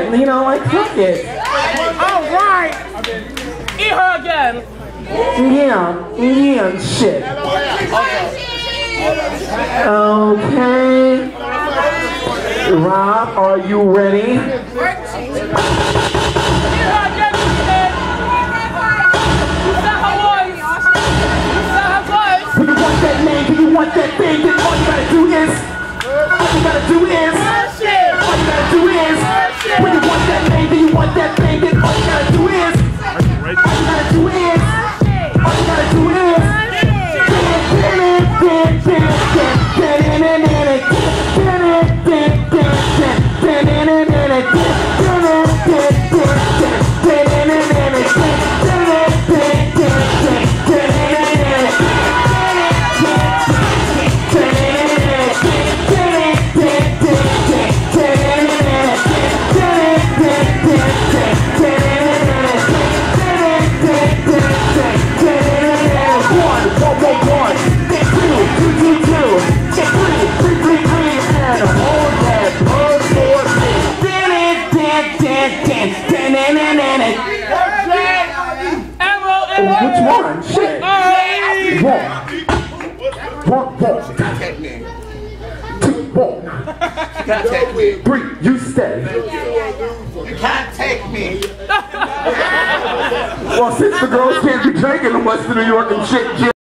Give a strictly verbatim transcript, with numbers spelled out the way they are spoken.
it. You know, like, fuck it. Alright! Eat her again! Yeah, yeah, shit. Okay. Rob, are you ready? Eat her again, kid! You said her voice! You said her voice! When you want that name, when you want that thing, then all you gotta do is, all you gotta do is, all you gotta do is, when you want that name, then you want that thing, then all you gotta do is, all you gotta do is, all you gotta do is, which one? Shit. One. One, one. Two, one. Three, you stay. You can't take me. Well, since the girls can't be drinking in Western New York and shit,